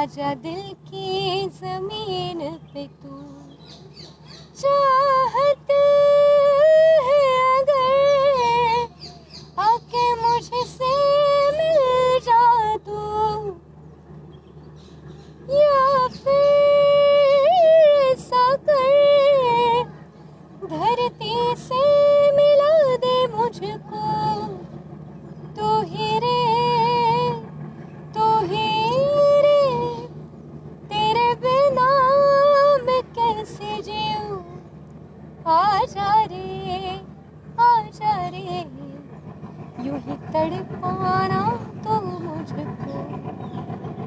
आजा दिल की जमीन पे तू, चाहते है अगर आके मुझसे मिल जा तू, या फिर ऐसा कर धरती से मिला दे मुझको, तू ही रे तेरे बिना मैं कैसे जीऊं, आजा रे यूं ही तड़पाना तो मुझको।